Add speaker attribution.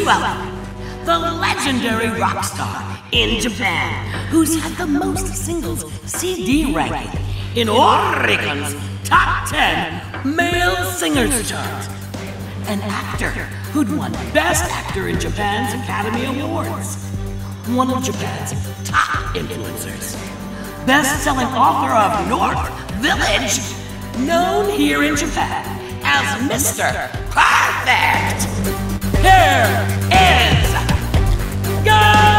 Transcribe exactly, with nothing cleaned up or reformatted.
Speaker 1: welcome the legendary rock star in Japan, who's had the most singles C D ranking in Oricon's Top ten Male Singers chart. An actor who'd won Best Actor in Japan's Academy Awards. One of Japan's top influencers. Best-selling author of North Village, known here in Japan as Mister Perfect. Here is God!